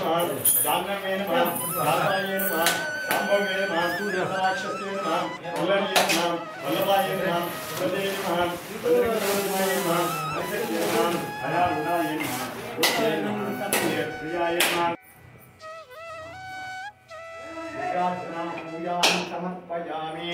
नमः जाह्नवे नमः जाताये नमः शाम्भवे नमः राक्षसे नमः वल्लभे नमः वल्लभाय नमः सुभद्रे नमः भद्रकाय नमः आदित्ये नमः अयारुणाय नमः गोप्ताय नमः प्रियाय नमः विराजनां पूजां समर्पयामि।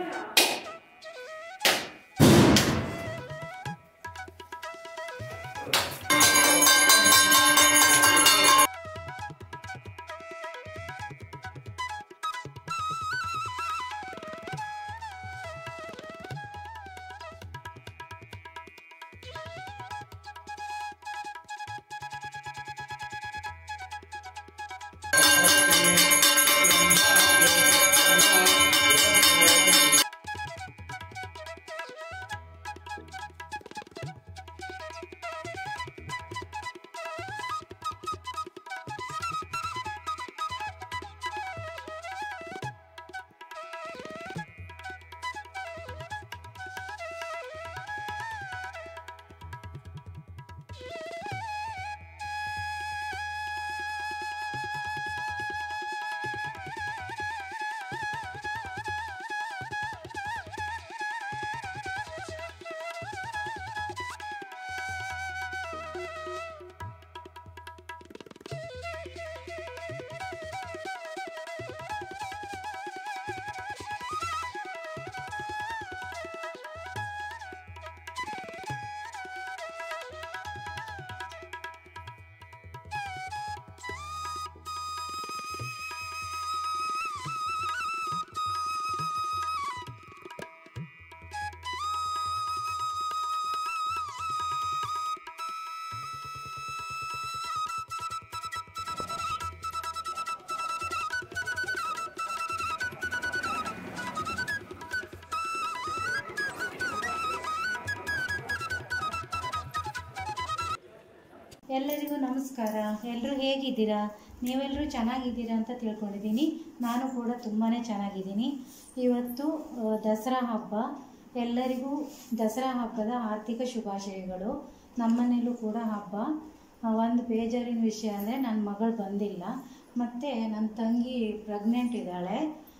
ಎಲ್ಲರಿಗೂ ನಮಸ್ಕಾರ. ಎಲ್ಲರೂ ಹೇಗಿದ್ದೀರಾ? ನೀವೆಲ್ಲರೂ ಚೆನ್ನಾಗಿದ್ದೀರಾ ಅಂತ ತಿಳ್ಕೊಂಡಿದ್ದೀನಿ. ನಾನು ಕೂಡ ತುಂಬಾ ಚೆನ್ನಾಗಿದ್ದೀನಿ. ಇವತ್ತು ದಸರಾ ಹಬ್ಬ. ಎಲ್ಲರಿಗೂ ದಸರಾ ಹಬ್ಬದ ಆರ್ಥಿಕ ಶುಭಾಶಯಗಳು. ನಮ್ಮನೇಲೂ ಕೂಡ ಹಬ್ಬ. ಒಂದು ಬೇಜಾರಿನ ವಿಷಯ ಅಂದರೆ ನನ್ನ ಮಗಳು ಬಂದಿಲ್ಲ, ಮತ್ತು ನನ್ನ ತಂಗಿ ಪ್ರೆಗ್ನೆಂಟ್ ಇದ್ದಾಳೆ.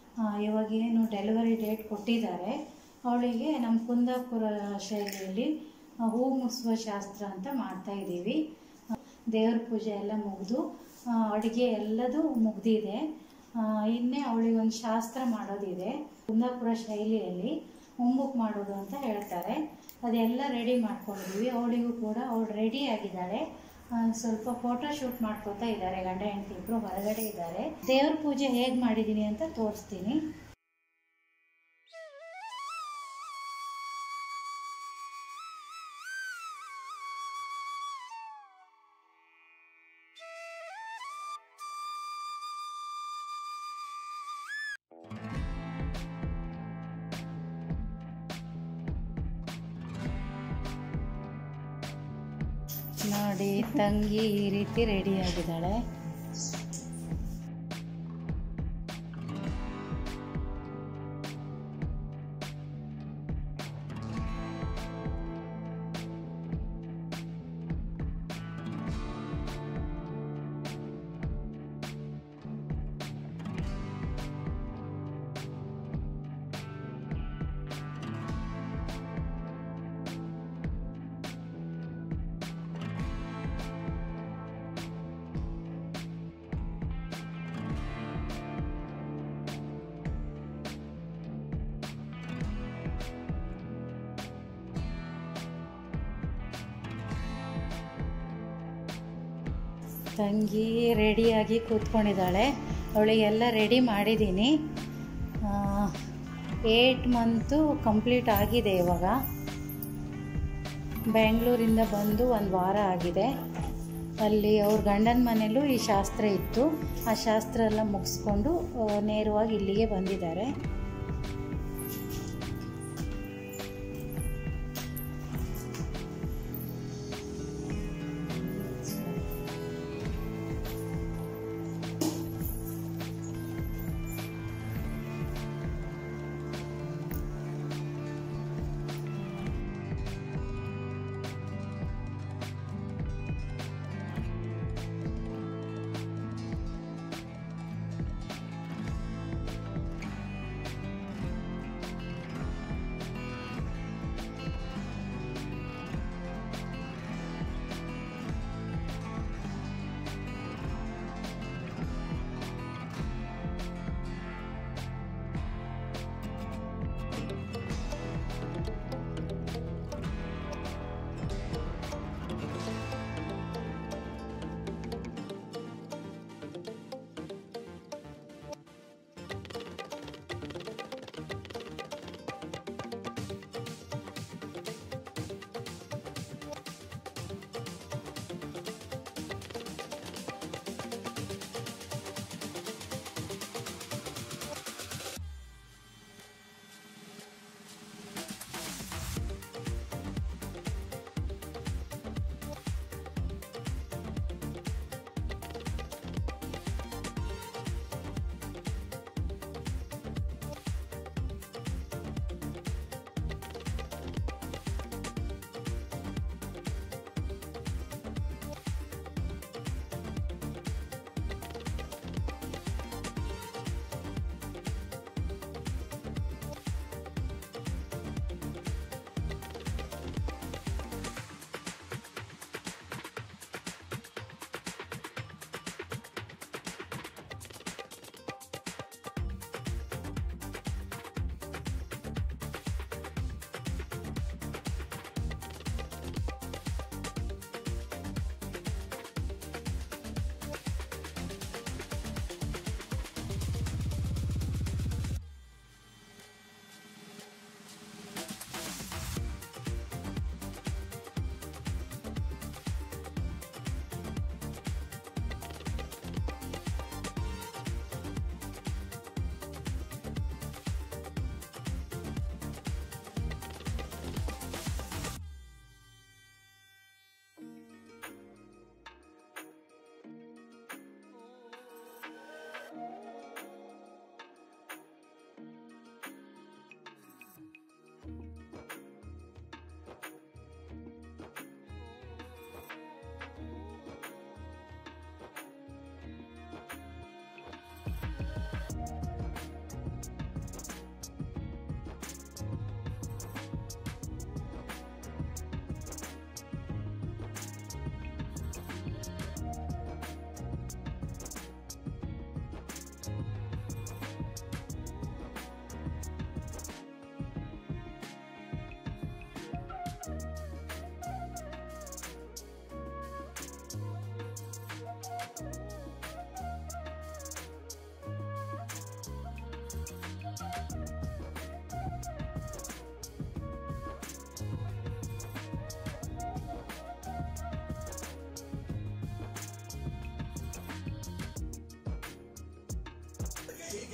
ಇವಾಗೇನು ಡೆಲಿವರಿ ಡೇಟ್ ಕೊಟ್ಟಿದ್ದಾರೆ. ಅವಳಿಗೆ ನಮ್ಮ ಕುಂದಾಪುರ ಶೈಲಿಯಲ್ಲಿ ಹೂ ಮುಡಿಸುವ ಶಾಸ್ತ್ರ ಅಂತ ಮಾಡ್ತಾಯಿದ್ದೀವಿ. ದೇವ್ರ ಪೂಜೆ ಎಲ್ಲ ಮುಗಿದು ಅಡುಗೆ ಎಲ್ಲದೂ ಮುಗ್ದಿದೆ. ಇನ್ನೇ ಅವಳಿಗೊಂದು ಶಾಸ್ತ್ರ ಮಾಡೋದಿದೆ. ಕುಂದಾಪುರ ಶೈಲಿಯಲ್ಲಿ ಮುಂಬುಕ್ ಮಾಡೋದು ಅಂತ ಹೇಳ್ತಾರೆ. ಅದೆಲ್ಲ ರೆಡಿ ಮಾಡ್ಕೊಂಡಿದ್ದೀವಿ. ಅವಳಿಗೂ ಕೂಡ ಅವಳು ರೆಡಿ ಆಗಿದ್ದಾಳೆ. ಸ್ವಲ್ಪ ಫೋಟೋ ಶೂಟ್ ಮಾಡ್ಕೋತಾ ಇದ್ದಾರೆ. ಗಂಡ ಹೆಂಡತಿ ಇಬ್ಬರು ಹೊರಗಡೆ ಇದ್ದಾರೆ. ದೇವ್ರ ಪೂಜೆ ಹೇಗೆ ಮಾಡಿದ್ದೀನಿ ಅಂತ ತೋರಿಸ್ತೀನಿ. ನೋಡಿ, ತಂಗಿ ಈ ರೀತಿ ರೆಡಿ ಆಗಿದ್ದಾಳೆ. ತಂಗಿ ರೆಡಿಯಾಗಿ ಕೂತ್ಕೊಂಡಿದ್ದಾಳೆ. ಅವಳಿಗೆಲ್ಲ ರೆಡಿ ಮಾಡಿದ್ದೀನಿ. 8 ಮಂತು ಕಂಪ್ಲೀಟ್ ಆಗಿದೆ. ಇವಾಗ ಬೆಂಗಳೂರಿಂದ ಬಂದು 1 ವಾರ ಆಗಿದೆ. ಅಲ್ಲಿ ಅವ್ರ ಗಂಡನ ಮನೇಲೂ ಈ ಶಾಸ್ತ್ರ ಇತ್ತು. ಆ ಶಾಸ್ತ್ರ ಎಲ್ಲ ಮುಗಿಸ್ಕೊಂಡು ನೇರವಾಗಿ ಇಲ್ಲಿಗೆ ಬಂದಿದ್ದಾರೆ.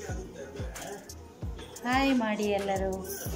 ಹಾಯ್ ಮಾಡಿ ಎಲ್ಲರೂ.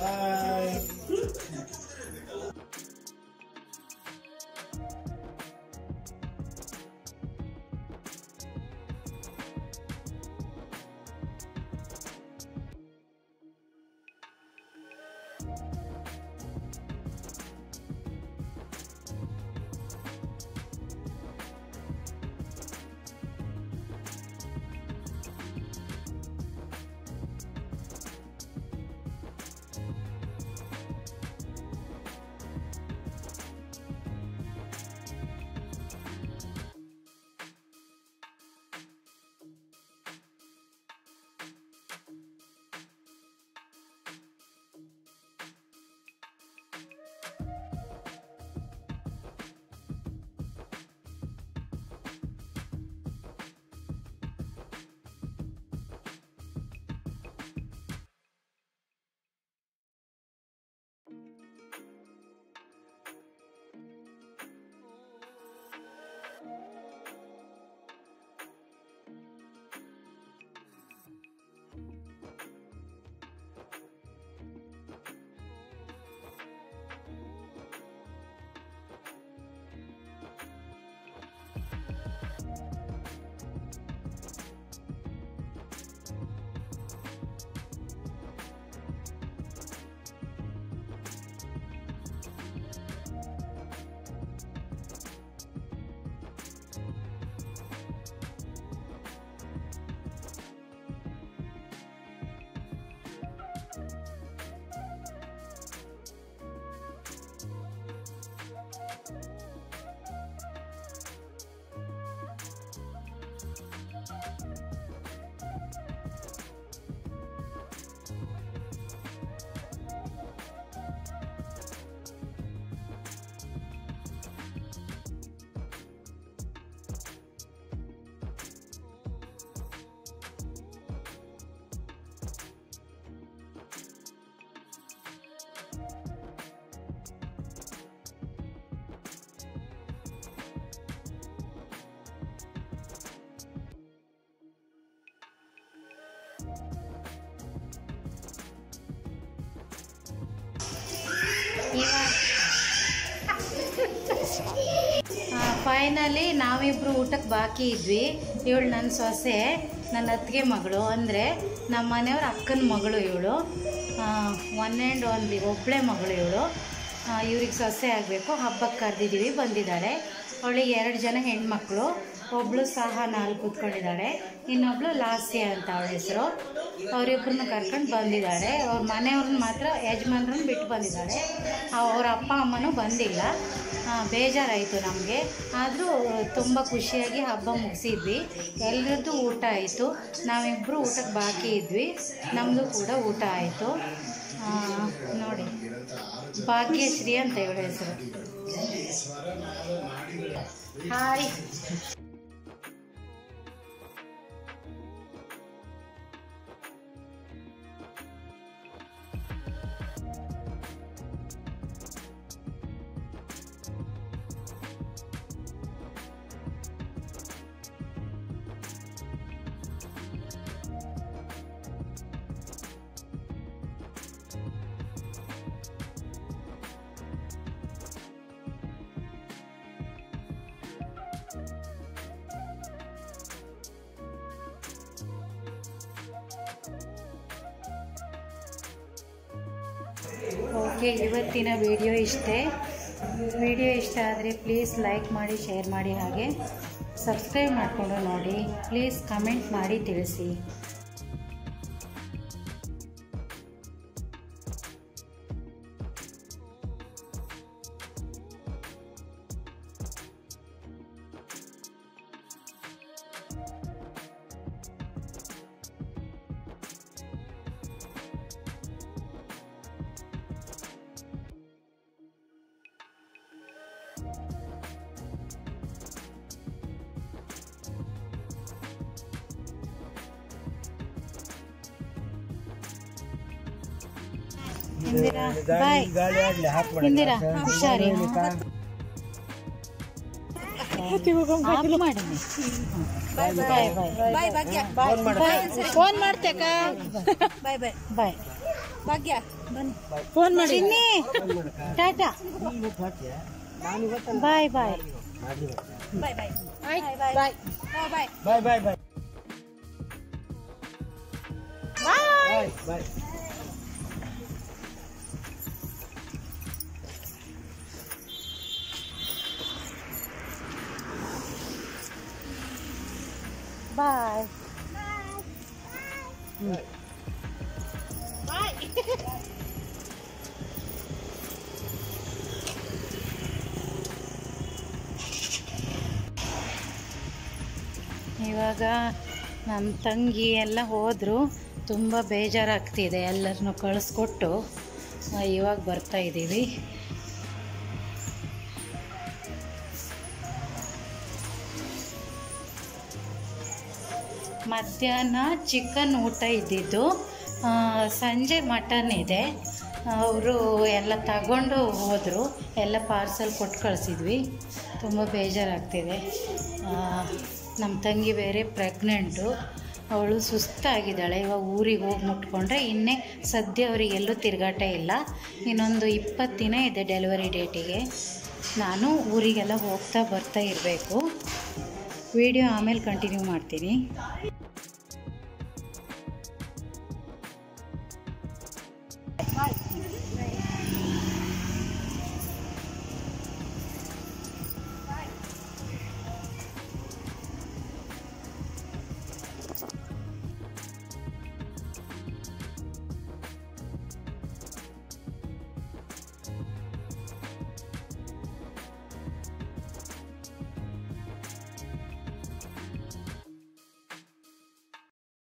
ಫೈನಲಿ ನಾವಿಬ್ಬರು ಊಟಕ್ಕೆ ಬಾಕಿ ಇದ್ವಿ. ಇವಳು ನನ್ನ ಸೊಸೆ, ನನ್ನ ಅತ್ತಿಗೆ ಮಗಳು, ಅಂದರೆ ನಮ್ಮ ಮನೆಯವ್ರ ಅಕ್ಕನ ಮಗಳು ಇವಳು. 1 and only ಒಬ್ಬಳೇ ಮಗಳು ಇವಳು. ಇವ್ರಿಗೆ ಸೊಸೆ ಆಗಬೇಕು, ಹಬ್ಬಕ್ಕೆ ಕರೆದಿದ್ದೀವಿ, ಬಂದಿದ್ದಾಳೆ. ಅವಳಿಗೆ 2 ಜನ ಹೆಣ್ಮಕ್ಳು, ಒಬ್ಬಳು ಸಹ 4 ಕೂತ್ಕೊಂಡಿದ್ದಾಳೆ, ಇನ್ನೊಬ್ಳು ಲಾಸ್ಯ ಅಂತ ಅವಳ ಹೆಸರು. ಅವರಿಬ್ಬರನ್ನ ಕರ್ಕೊಂಡು ಬಂದಿದ್ದಾಳೆ. ಅವ್ರ ಮನೆಯವ್ರನ್ನ ಮಾತ್ರ ಯಜಮಾನ್ರನ್ನ ಬಿಟ್ಟು ಬಂದಿದ್ದಾಳೆ. ಅವ್ರ ಅಪ್ಪ ಅಮ್ಮನೂ ಬಂದಿಲ್ಲ. ಬೇಜಾರಾಯಿತು ನಮಗೆ. ಆದರೂ ತುಂಬ ಖುಷಿಯಾಗಿ ಹಬ್ಬ ಮುಗಿಸಿದ್ವಿ. ಎಲ್ಲರದ್ದು ಊಟ ಆಯಿತು. ನಾವಿಬ್ಬರು ಊಟಕ್ಕೆ ಬಾಕಿ ಇದ್ವಿ. ನಮ್ಮದು ಕೂಡ ಊಟ ಆಯಿತು. ನೋಡಿ, ಭಾಗ್ಯಶ್ರೀ ಅಂತ ಇವಳ ಹೆಸರು. ಹಾಯ್. ಓಕೆ, ಇವತ್ತಿನ ವಿಡಿಯೋ ಇಷ್ಟೇ. ವಿಡಿಯೋ ಇಷ್ಟ ಆದರೆ ಪ್ಲೀಸ್ ಲೈಕ್ ಮಾಡಿ, ಶೇರ್ ಮಾಡಿ, ಹಾಗೆ ಸಬ್ಸ್ಕ್ರೈಬ್ ಮಾಡಿಕೊಂಡು ನೋಡಿ. ಪ್ಲೀಸ್ ಕಮೆಂಟ್ ಮಾಡಿ ತಿಳಿಸಿ. ಇಂದಿರಾ ಬಾಯ್. ಇಂದಿರಾ ಹುಷಾರಿ. ಆಫ್ ಮಾಡೀನಿ. ಬಾಯ್ ಬಾಯ್ ಬಾಯ್ ಭಾಗ್ಯ. ಫೋನ್ ಮಾಡ್ತೇಕ. ಬಾಯ್ ಬಾಯ್ ಬಾಯ್ ಭಾಗ್ಯ. ಬನ್ನಿ ಫೋನ್ ಮಾಡಿ. ಟಾಟಾ. ಬಾಯ್ ಬಾಯ್ ಬಾಯ್ ಬಾಯ್ ಬಾಯ್ ಬಾಯ್ ಬಾಯ್ ಬಾಯ್ ಬಾಯ್ ಬಾಯ್ ಬಾಯ್. ಬಾಯ್ ಬಾಯ್. ಇವಾಗ ನಮ್ಮ ತಂಗಿ ಎಲ್ಲ ಹೋದರು. ತುಂಬ ಬೇಜಾರಾಗ್ತಿದೆ. ಎಲ್ಲರನ್ನೂ ಕಳಿಸ್ಕೊಟ್ಟು ಇವಾಗ ಬರ್ತಾಯಿದ್ದೀವಿ. ಮಧ್ಯಾಹ್ನ ಚಿಕನ್ ಊಟ ಇದ್ದಿದ್ದು, ಸಂಜೆ ಮಟನ್ ಇದೆ. ಅವರು ಎಲ್ಲ ತಗೊಂಡು ಹೋದರು. ಎಲ್ಲ ಪಾರ್ಸಲ್ ಕೊಟ್ಟು ಕಳಿಸಿದ್ವಿ. ತುಂಬ ಬೇಜಾರಾಗ್ತಿದೆ. ನಮ್ಮ ತಂಗಿ ಬೇರೆ ಪ್ರೆಗ್ನೆಂಟು. ಅವಳು ಸುಸ್ತಾಗಿದ್ದಾಳೆ. ಇವಾಗ ಊರಿಗೆ ಹೋಗಿ ಮುಟ್ಕೊಂಡ್ರೆ ಇನ್ನೇ ಸದ್ಯ ಅವರಿಗೆಲ್ಲೂ ತಿರುಗಾಟ ಇಲ್ಲ. ಇನ್ನೊಂದು 20 ದಿನ ಇದೆ ಡೆಲಿವರಿ ಡೇಟಿಗೆ. ನಾನು ಊರಿಗೆಲ್ಲ ಹೋಗ್ತಾ ಬರ್ತಾ ಇರಬೇಕು. ವಿಡಿಯೋ ಆಮೇಲೆ ಕಂಟಿನ್ಯೂ ಮಾಡ್ತೀನಿ.